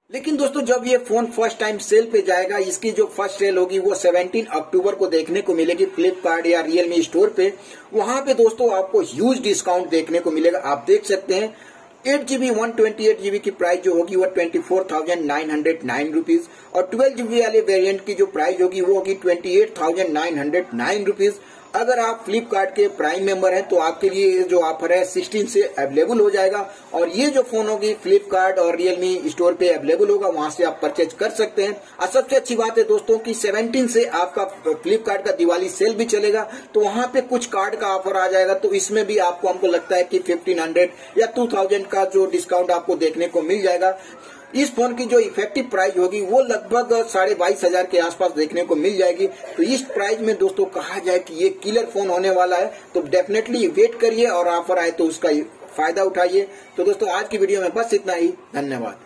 लेकिन दोस्तों जब ये फोन फर्स्ट टाइम सेल पे जाएगा, इसकी जो फर्स्ट सेल होगी वो 17 अक्टूबर को देखने को मिलेगी फ्लिपकार्ट या रियलमी स्टोर पे। वहां पे दोस्तों आपको ह्यूज डिस्काउंट देखने को मिलेगा। आप देख सकते हैं 8GB 128GB की प्राइस जो होगी वो 24,909 रुपीज और 12GB वाले वेरिएंट की जो प्राइस होगी वो होगी 28,909 रुपीज। अगर आप फ्लिपकार्ट के प्राइम मेंबर हैं तो आपके लिए ये जो ऑफर है 16 से अवेलेबल हो जाएगा और ये जो फोन होगी फ्लिपकार्ट और रियलमी स्टोर पे अवेलेबल होगा, वहां से आप परचेज कर सकते हैं। और सबसे अच्छी बात है दोस्तों कि 17 से आपका फ्लिपकार्ट का दिवाली सेल भी चलेगा, तो वहां पे कुछ कार्ड का ऑफर आ जाएगा, तो इसमें भी आपको हमको लगता है कि 1500 या 2000 का जो डिस्काउंट आपको देखने को मिल जाएगा। इस फोन की जो इफेक्टिव प्राइस होगी वो लगभग 22,500 के आसपास देखने को मिल जाएगी। तो इस प्राइस में दोस्तों कहा जाए कि ये किलर फोन होने वाला है, तो डेफिनेटली वेट करिए और ऑफर आए तो उसका फायदा उठाइए। तो दोस्तों आज की वीडियो में बस इतना ही, धन्यवाद।